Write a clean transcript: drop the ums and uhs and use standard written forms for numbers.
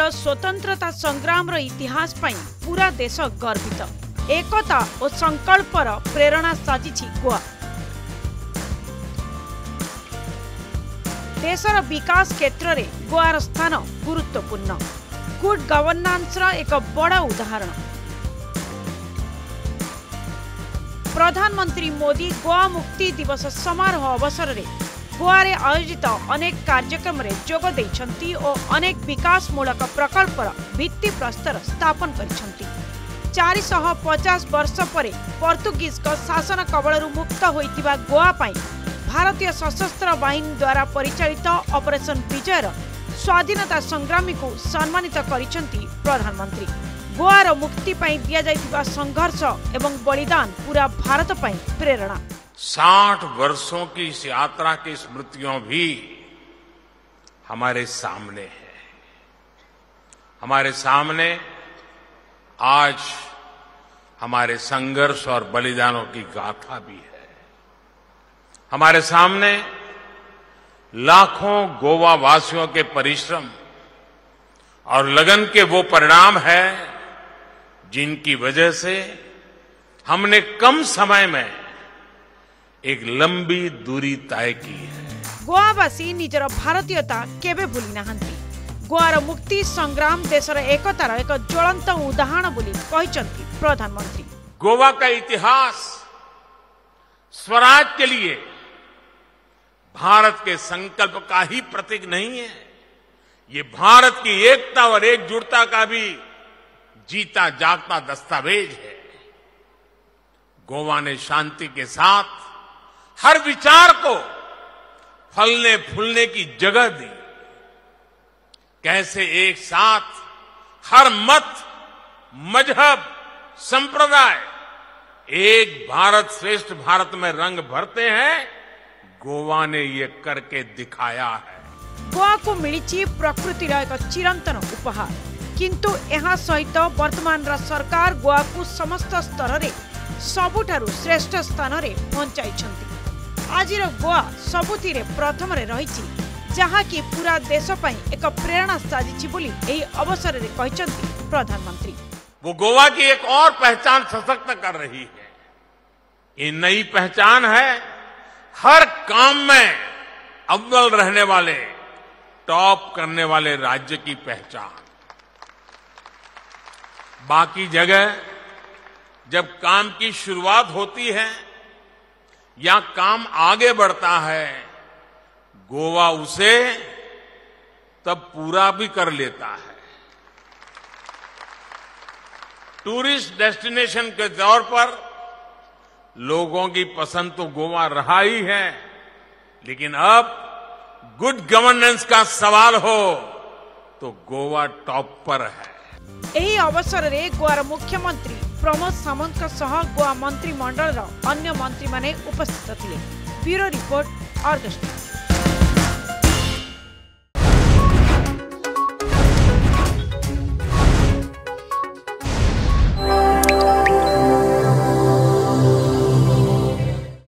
गोआर स्वतंत्रता संग्राम इतिहास पई पूरा देश गर्वित। एकता और संकल्पर प्रेरणा साजिछि गोआ। देशर विकास क्षेत्र में गोआर स्थान गुरुत्वपूर्ण। गुड गवर्नांस एक बड़ उदाहरण। प्रधानमंत्री मोदी गोआ मुक्ति दिवस समारोह अवसर में गोआ रे आयोजित अनेक कार्यक्रम रे जोग दैछंती और अनेक विकासमूलक प्रकल्पर भित्ति प्रस्तर स्थापन करिछंती। 450 वर्ष परे पोर्तुगीज शासन कबलरू मुक्त होइतिबा गोआ पई भारतीय सशस्त्र बाहिनी द्वारा परिचालित ऑपरेशन विजयर स्वाधीनता संग्रामी को सम्मानित करिछंती प्रधानमंत्री। गोआर मुक्ति पई दिया जाइतिबा संघर्ष एवं बलिदान पूरा भारत पई प्रेरणा। 60 वर्षों की इस यात्रा की स्मृतियां भी हमारे सामने है। हमारे सामने आज हमारे संघर्ष और बलिदानों की गाथा भी है। हमारे सामने लाखों गोवा वासियों के परिश्रम और लगन के वो परिणाम है जिनकी वजह से हमने कम समय में एक लंबी दूरी तय की है। गोवावासी निजर भारतीयता केबे भूली नाहंती। गोआर मुक्ति संग्राम देशर एकतार एक ज्वलंत उदाहरण बोली कहिसंती प्रधानमंत्री। गोवा का इतिहास स्वराज के लिए भारत के संकल्प का ही प्रतीक नहीं है, ये भारत की एकता और एकजुटता का भी जीता जागता दस्तावेज है। गोवा ने शांति के साथ हर विचार को फलने फूलने की जगह दी। कैसे एक साथ हर मत, मजहब, संप्रदाय एक भारत श्रेष्ठ भारत में रंग भरते हैं, गोवा ने ये करके दिखाया है। गोवा को मिली प्रकृतिर एक चिरंतन उपहार, किंतु यहाँ सहित वर्तमान सरकार गोवा को समस्त स्तर में सबुठारु श्रेष्ठ स्थान में पहुंचाई। आजिर गोवा सबुथिरे प्रथम रही, जहाँ की पूरा देश पई एक प्रेरणा साजिछि बोली एही अवसर में कहिसंती प्रधानमंत्री। वो गोवा की एक और पहचान सशक्त कर रही है। ये नई पहचान है हर काम में अव्वल रहने वाले, टॉप करने वाले राज्य की पहचान। बाकी जगह जब काम की शुरुआत होती है या काम आगे बढ़ता है, गोवा उसे तब पूरा भी कर लेता है। टूरिस्ट डेस्टिनेशन के तौर पर लोगों की पसंद तो गोवा रहा ही है, लेकिन अब गुड गवर्नेंस का सवाल हो तो गोवा टॉप पर है। एही अवसर रे गोवार मुख्यमंत्री प्रमोद सामंत सह गोवा मंत्रिमंडल अन्य मंत्री माने उपस्थित थिले। Bureau report, Argus.